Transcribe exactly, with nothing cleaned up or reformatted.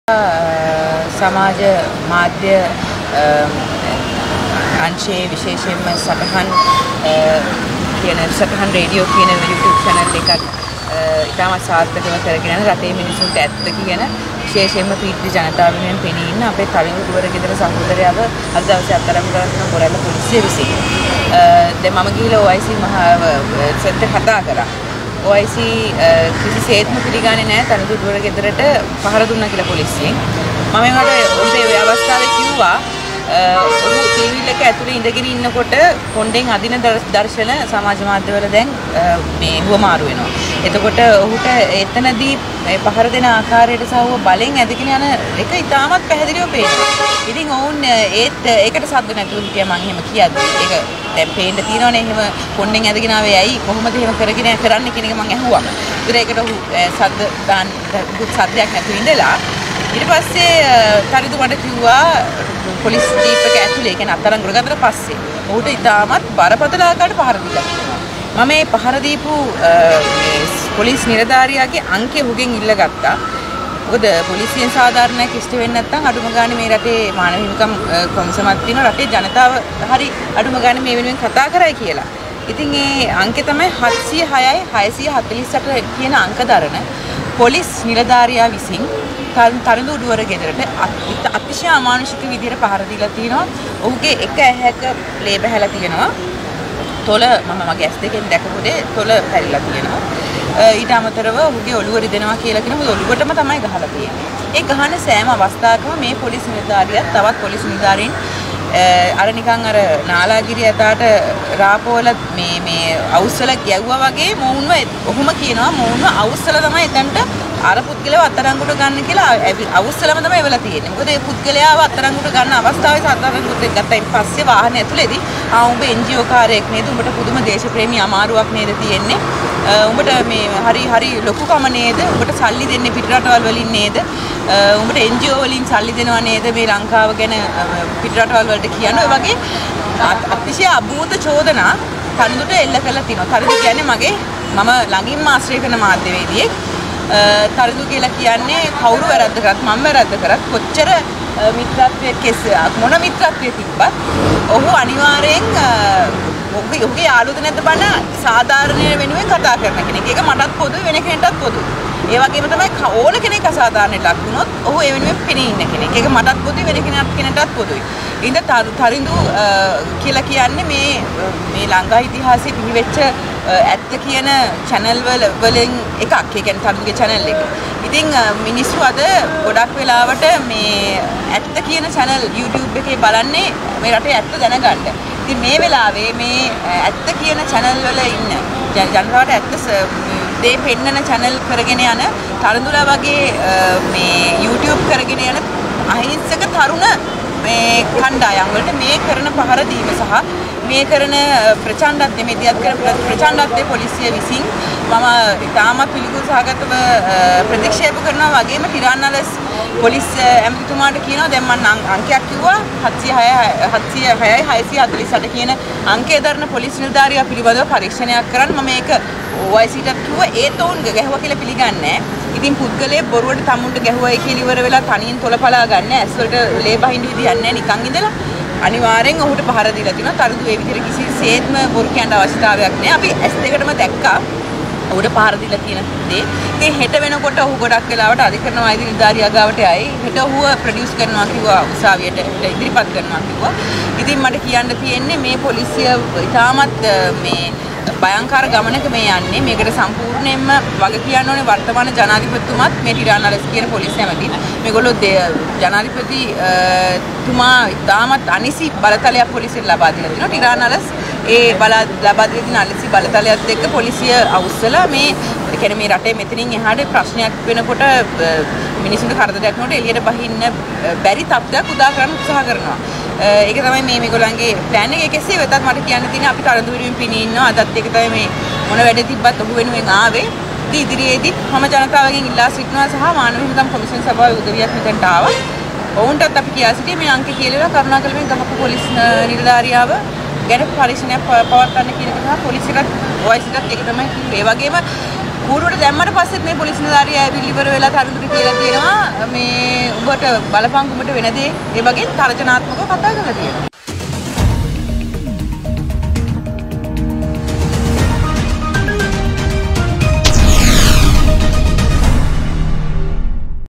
समाज माध्य अंशे विशेषයෙන්ම සටහන් කියන සටහන් රේඩියෝ කියන YouTube channel එකක් ඉතාම සාර්ථකව කරගෙන යන රටේ මිනිසුන්ට ඇත්ත කියන විශේෂයෙන්ම පීඩිත ජනතාව වෙනුවෙන් පෙනී ඉන්න අපේ තරුණ දුවර ගෙදර සහෝදරයව අද දවසේ අත්අඩංගු කරගෙන කොරැල්ල පොලිසිය විසින් දැන් මම ගිහලා O I C මහ සෙත් කතා කරා. O I C කිසිසේත්ම පිළිගන්නේ නැහැ තරුණ දුවර ගෙදරට පහර දුන්නා කියලා පොලිසියෙන්. මම ඒකට ඔබේ මේ අවස්ථාවේ කිව්වා ඔහු ටීවී එක ඇතුලේ ඉඳගෙන ඉන්නකොට කොණ්ඩෙන් අදින දර්ශන සමාජ මාධ්‍යවල දැන් මේ හුවමාරු වෙනවා. එතකොට ඔහුට එතනදී මේ පහර දෙන ආකාරයට සහව බලෙන් ඇදගෙන යන එක ඉතාමත් පැහැදිලිව පේනවා. ඉතින් ඔවුන් ඒත් ඒකට සද්ද නැතුව හිටියා මම එහෙම කියද්දි. ඒක දැන් පේන්න තියෙනවනේ එහෙම කොණ්ඩෙන් ඇදගෙන ආවේ ඇයි කොහොමද එහෙම කරගෙන කරන්නේ කියන එක මම ඇහුවා. ඒතර ඒකට ඔහු සද්ද දාන්න සද්දයක් නැතුව ඉඳලා ඊට පස්සේ තරිදු මට කිව්වා පොලිස් ජීප් එක ඇතුලේ ඒ කියන්නේ අත්අඩංගුවට ගත්තට පස්සේ ඔහුට ඉතාමත් බරපතල ආකාරයට පහර දීලා තියෙනවා. මම මේ පහර දීපු පොලිස් නිලධාරියාගේ අංකය ඔහුගෙන් ඉල්ලගත්තා. මොකද පොලිසියෙන් සාධාරණයක් ඉෂ්ට වෙන්නේ නැත්නම් අඩුම ගානේ මේ රටේ මානව හිමිකම් කොමිසමක් තියෙනවා. රටේ ජනතාව හරි අඩුම ගානේ මේ වෙනුවෙන් කතා කරයි කියලා. ඉතින් ඒ අංකය තමයි හත්සිය හයයි හයසිය හතළිස් අට කියන අංක දරන පොලිස් නිලධාරියා විසින් තරුණ උඩුවර ගෙදරට අතිශය අමානුෂික විදිහට පහර දීලා තිනවා. ඔහුගේ එක ඇහැක ලේ බහැලා තියෙනවා. තොල මම මගේ ඇස් දෙකෙන් දැකපු දේ තොල පැරිලා තියෙනවා. ඊට අමතරව ඔහුගේ ඔළුව රිදෙනවා කියලා කියන මොකද ඔළුවටම තමයි ගහලා තියෙන්නේ. ඒ ගහන සෑම අවස්ථාවකම මේ පොලිස් නිලධාරියා තවත් පොලිස් නිලධාරීන් අර නිකන් අර නාලාගිරිය ඇතාට රාපෝල මේ මේ අවුස්සල ගැව්වා වගේ මොවුන්ව ඔහොම කියනවා මොවුන්ව අවුස්සල තමයි එතනට අර පුද්ගලයාව අත්අඩංගුවට ගන්න කියලා අවුස්සලම තමයි එවලා තියෙන්නේ. මොකද මේ පුද්ගලයාව අත්අඩංගුවට ගන්න අවස්ථාවේ අත්අඩංගුවට ගත්තයින් පස්සේ වාහනේ ඇතුලේදී ආ උඹ N G O කාර්යයක් නේද? උඹට පුදුම දේශප්‍රේමී අමාරුවක් නේද තියෙන්නේ? උඹට මේ හරි හරි ලොකුකම නේද? උඹට සල්ලි දෙන්නේ පිටරටවල් වලින් නේද? උඹට N G O වලින් සල්ලි දෙනවා නේද මේ ලංකාව ගැන පිටරටවල් වලට කියන ඔය වගේ අතිශය අභූත චෝදනා තරුණුට එල්ල කරලා තිනවා. තරුණ කියන්නේ මගේ මම ළඟින්ම ආශ්‍රය කරන මාධ්‍යවේදියෙක්. තරුණු කියලා කියන්නේ කවුරු වැරද්ද කරත් මම වැරද්ද කරත් කොච්චර මිත්‍රත්වයේ කෙස මොන මිත්‍රත්වයේ තිබ්බත් ඔහු අනිවාර්යෙන් ඔහුගේ ඔහුගේ යාළුවද නැද්ද බලන්න සාධාරණ වෙනුවෙන් කතා කරන කෙනෙක්. ඒක මටත් පොදුයි වෙන කෙනෙක්ටත් පොදුයි. ඒ වගේම තමයි ඕන කෙනෙක් අසාධාරණයට ලක් වුණොත් ඔහු ඒ වෙනුවෙන් පෙනී ඉන්න කෙනෙක්. ඒක මටත් පොදුයි වෙන කෙනෙක්ටත් පොදුයි. ඉතින් තරිඳු කියලා කියන්නේ මේ මේ ලංකා ඉතිහාසයේ පිහිවෙච්ච ඇත්ත කියන channel වල වලින් එකක්. ඒ කියන්නේ තරුණගේ channel එක. ඉතින් මිනිස්සු අද ගොඩක් වෙලාවට මේ ඇත්ත කියන channel YouTube එකේ බලන්නේ මේ රටේ ඇත්ත දැනගන්න. ඉතින් මේ වෙලාවේ මේ ඇත්ත කියන channel වල ඉන්න ජනතාවට ඇත්ත දේ පෙන්නන channel කරගෙන යන තරුණුලා වගේ මේ YouTube කරගෙන යන අහිංසක තරුණ මේ කණ්ඩායම් වලට මේ කරන පහර දීම සහ මේ කරන ප්‍රචණ්ඩත්වය මේ දියත් කරන ප්‍රචණ්ඩත්වය පොලිසිය විසින් මම ඉතාමත් පිළිකුල් සහගතව ප්‍රතික්ෂේප කරනවා වගේම ටිරාන්නලස් පොලිස් ඇමතිතුමාට කියනවා දැන් මම අංකයක් කිව්වා හත්සිය හයයි හයසිය හතළිස් අට කියන අංකය දරන පොලිස් නිලධාරියා පිළිබඳව පරීක්ෂණයක් කරන්න මම මේක O I C ට කිව්වා ඒත් ඔවුන් ගැහුවා කියලා පිළිගන්නේ නැහැ. ඉතින් පුද්ගලයේ බොරුවට තමුන්ට ගැහුවයි කියලා ඉවර වෙලා තනියෙන් තොලපලා ගන්න ඇස් වලට ලේ බහින්න විදියක් නැහැ නිකන් ඉඳලා අනිවාර්යෙන් ඔහුට පහර දීලා තිනවා. තරුදු ඒ විදිහට කිසිසේත්ම බොරු කියන්න අවශ්‍යතාවයක් නැහැ. අපි ඇස් දෙකටම දැක්කා ඔහුට පහර දීලා තියෙන දේ. ඉතින් හෙට වෙනකොට ඔහු ගොඩක් වෙලාවට අධිකරණ වෛද්‍ය නිලධාරියා ගාවට යයි. හෙට ඔහුව ප්‍රොඩියුස් කරනවා කිව්වා උසාවියට ඉදිරිපත් කරනවා කිව්වා. ඉතින් මට කියන්න තියෙන්නේ මේ පොලිසිය ඉතාමත් මේ භයංකාර ගමනක මේ යන්නේ. මේකට සම්පූර්ණයෙන්ම වග කියන්න ඕනේ වර්තමාන ජනාධිපතිතුමත් මේ ටිරාන්නලස් කියන පොලිස් ඇමති. මේගොල්ලෝ ජනාධිපති තුමා ඉතාමත් අනිසි බලතලයක් පොලිසියට ලබා දීලා තිනවා. ටිරාන්නලස් ඒ බල ලබා දීලා තියෙන අනිසි බලතලයත් එක්ක පොලිසිය අවුස්සලා මේ ඒ කියන්නේ මේ රටේ මෙතනින් එහාට ප්‍රශ්නයක් වෙනකොට මිනිසුන්ට කරදරයක් වුණොත් එළියට බහින්න බැරි තත්ත්වයක් උදා කරන්න උත්සාහ කරනවා. ඒක තමයි මේ මේගොල්ලන්ගේ ප්ලෑන් එක. කෙසේ වෙතත් මට කියන්න තියෙන්නේ අපි තරුණ දුරින් පිණි ඉන්නවා. අදත් ඒක තමයි මේ මොන වැඩ තිබ්බත් ඔහු වෙනුවෙන් ආවේ. ඉදිරියේදී මම ජනතාවගෙන් ඉල්ලා සිටිනවා සහ මානව හිමිකම් කොමිෂන් සභාවේ උදවියක් මෙතනට ආවා. ඔවුන්ටත් අපි කියා සිටියේ මේ අංක කියලා කරුණාකර මේ ගහපු පොලිස් නිලධාරියාව ගැන පරීක්ෂණයක් පවත්වන්න කියන එක තමයි පොලිසියට O I C ටත් ඒක තමයි කිව්වේ. ඒ වගේම කූරුවට දැම්මට පස්සෙත් මේ පොලිස් නිලධාරියා ඇවිල්ලා ඉවර වෙලා තරුණුට කියලා තියෙනවා මේ ඔබට බලපංගුමට වෙන දේ ඒ වගේ තර්ජනාත්මකව කතා කරලා තියෙනවා.